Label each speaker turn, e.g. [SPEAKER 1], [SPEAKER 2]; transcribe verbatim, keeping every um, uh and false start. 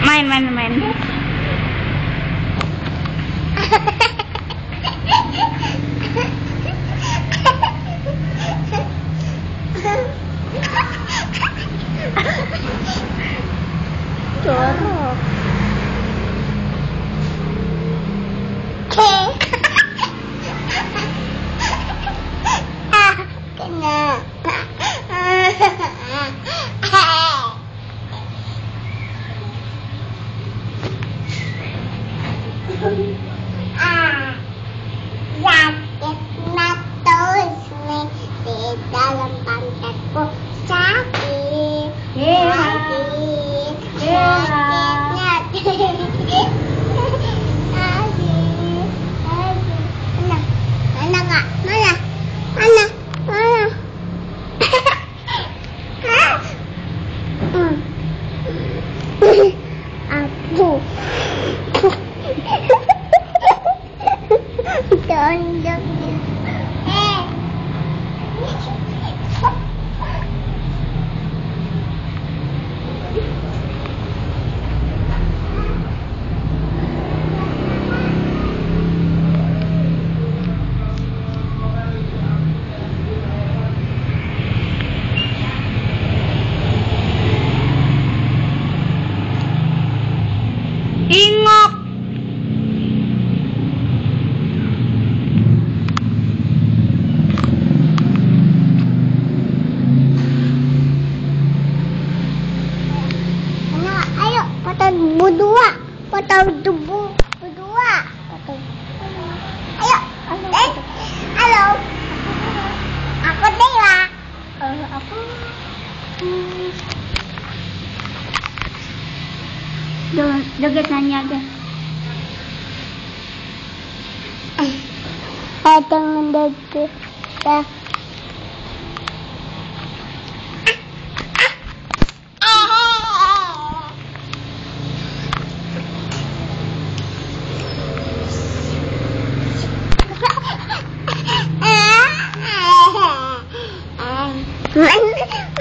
[SPEAKER 1] Main, main, main.
[SPEAKER 2] Jorok. Ah, kena. Ah, sakitnya terus nih di dalam pantatku, sakit, sakit, sakitnya sakit, sakit. Mana, mana kak, mana, mana, mana? Aku. Tonjok. Eh.
[SPEAKER 1] Ingok.
[SPEAKER 2] Ayo, foto berdua, foto tubuh berdua. Foto. Ayo, eh, halo. Aku Dewa. Uh, aku. Hmm.
[SPEAKER 1] Joget nyanyi aja.
[SPEAKER 2] Ada mendekat. Ya. Ah.